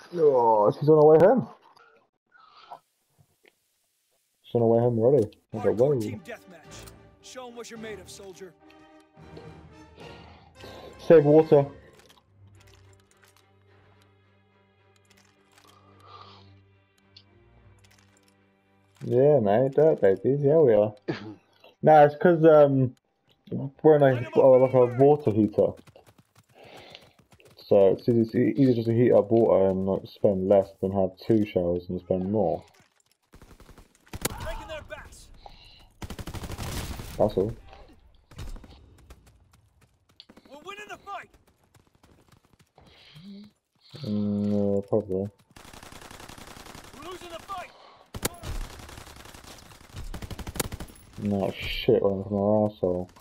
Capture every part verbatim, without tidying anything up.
Oh, she's on her way home. She's on her way home already. I was like, whoa. Team deathmatch. Show them what you're made of, soldier. Save water. Yeah, mate, dirt babies. Yeah, we are. Nah, it's because um, we're in a, uh, like a water heater. So it's easy, easier just to heat up water and like spend less than have two showers and spend more. That's all. We're winning the fight. Mm, uh, probably. We're losing the fight. No shit running from our arsehole.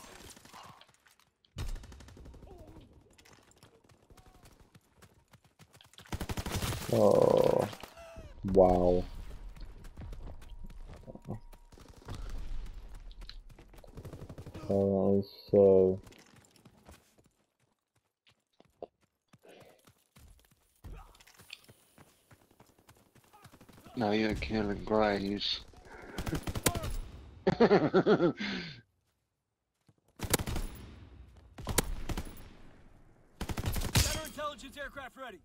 Oh, wow. Oh, that is so... No, you're killing Graves. Counterintelligence aircraft ready.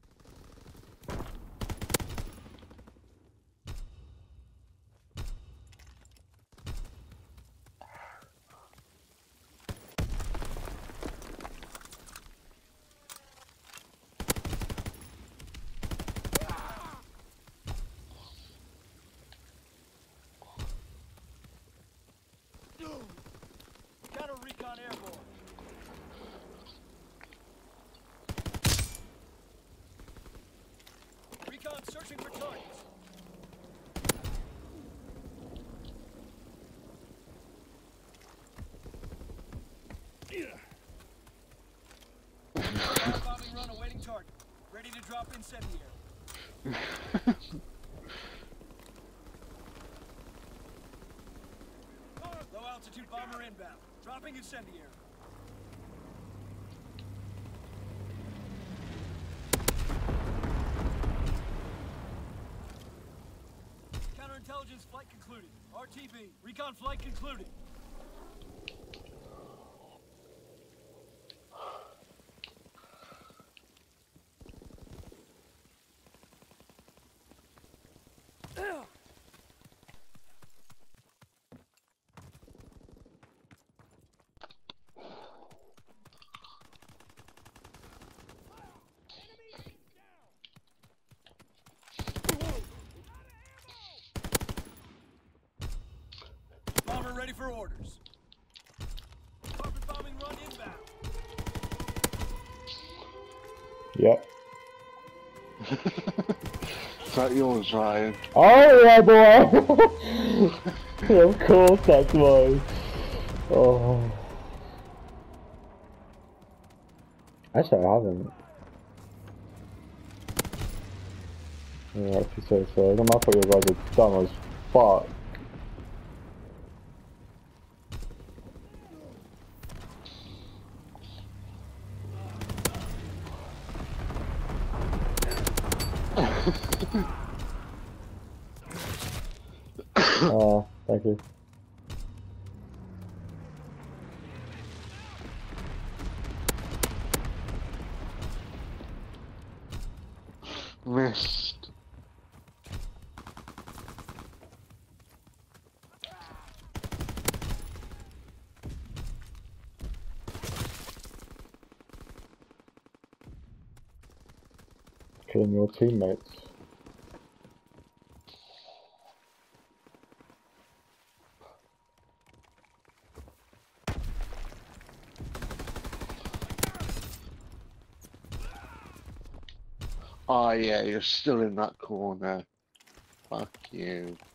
Counter recon airborne. Recon searching for targets. Bombing run awaiting target. Ready to drop incendiary. Low altitude bomber inbound. Dropping incendiary. Counterintelligence flight concluded. R T B. Recon flight concluded. Bomber ready for orders. Carpet bombing run inbound. Yep. Is that yours, Ryan? Oh yeah, boy! Of course that's mine. Oh. Actually, I haven't. Yeah, if you say so. I thought you guys are dumb as fuck. Oh, thank you. Missed. Killing your teammates. Oh yeah, you're still in that corner. Fuck you.